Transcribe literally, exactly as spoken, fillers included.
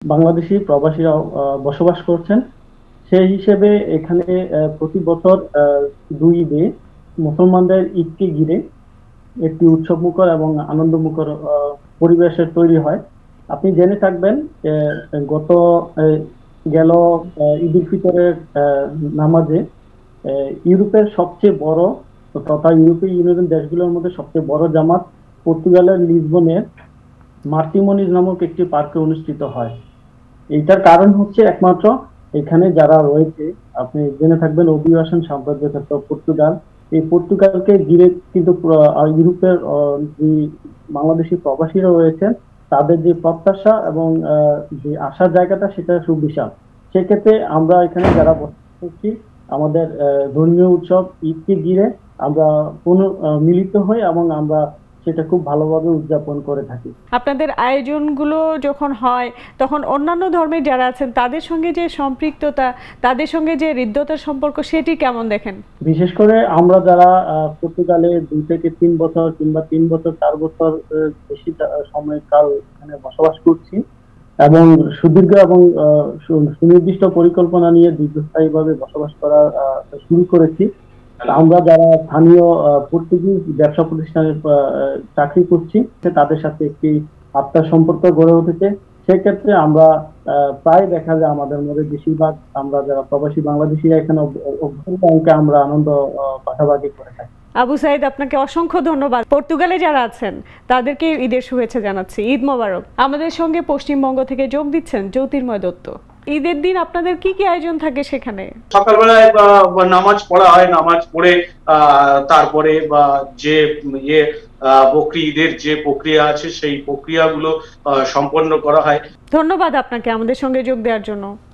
বাংলাদেশি প্রবাসীরা বসবাস করছেন। সেই হিসেবে এখানে প্রতি বছর দুই ঈদে মুসলমানদের ঈদকে ঘিরে একটি উৎসবমুখর এবং আনন্দমুখর পরিবেশের তৈরি হয়। আপনি জেনে থাকবেন যে গত গেল ঈদ উল ফিতরের নামাজে ইউরোপের সবচেয়ে বড় তথা ইউরোপীয় ইউনিয়ন দেশগুলোর মধ্যে সবচেয়ে বড় জামাত পর্তুগালের লিসবনের মার্টিমনিজ নামক একটি পার্কে অনুষ্ঠিত হয়। এইটার কারণ হচ্ছে একমাত্র এখানে যারা রয়েছে, আপনি জেনে থাকবেন অভিবাসন সাম্রাজ্য ক্ষেত্র পর্তুগাল, এই পর্তুগালকে ঘিরে কিন্তু ইউরোপের যে বাংলাদেশি প্রবাসীরা রয়েছেন তাদের যে প্রত্যাশা এবং যে আসার জায়গাটা সেটা সুবিশাল। সেক্ষেত্রে আমরা এখানে যারা বসবাস করছি আমাদের ধর্মীয় উৎসব ঈদকে ঘিরে আমরা মিলিত হই এবং আমরা সেটা খুব ভালোভাবে উদযাপন করে থাকি। আপনাদের আয়োজনগুলো যখন হয় তখন অন্যান্য ধর্মের যারা আছেন তাদের সঙ্গে যে সম্পৃক্ততা, তাদের সঙ্গে যে হৃদ্যতার সম্পর্ক, সেটি কেমন দেখেন? বিশেষ করে আমরা যারা পর্তুগালে দুই থেকে তিন বছর কিংবা তিন বছর চার বছর বেশি সময়কাল এখানে বসবাস করছি এবং সুদীর্ঘ এবং সুনির্দিষ্ট পরিকল্পনা নিয়ে দীর্ঘস্থায়ীভাবে বসবাস করা শুরু করেছি। আমরা যারা স্থানীয় পর্তুগিজ ব্যবসা প্রতিষ্ঠানে চাকরি করছি তাদের সাথে একটি আত্মার সম্পর্ক গড়ে উঠেছে। সেক্ষেত্রে আমরা প্রায় দেখা যায় আমাদের মধ্যে বেশিরভাগ আমরা যারা প্রবাসী বাংলাদেশিরা এখানে অভ্যন্তরে আমরা আনন্দ ভাগাভাগি করে থাকি। আবু সাইদ, আপনাকে অসংখ্য ধন্যবাদ। পর্তুগালে যারা আছেন তাদেরকে ঈদের শুভেচ্ছা জানাচ্ছি। ঈদ মোবারক। আমাদের সঙ্গে পশ্চিমবঙ্গ থেকে যোগ দিচ্ছেন জ্যোতির্ময় দত্ত। ঈদের দিন আপনাদের কি কি আয়োজন থাকে সেখানে? সকালবেলায় নামাজ পড়া হয়, নামাজ পড়ে তারপরে বা যে ইয়ে বকরি ঈদের যে প্রক্রিয়া আছে সেই প্রক্রিয়াগুলো সম্পন্ন করা হয়। ধন্যবাদ আপনাকে আমাদের সঙ্গে যোগ দেওয়ার জন্য।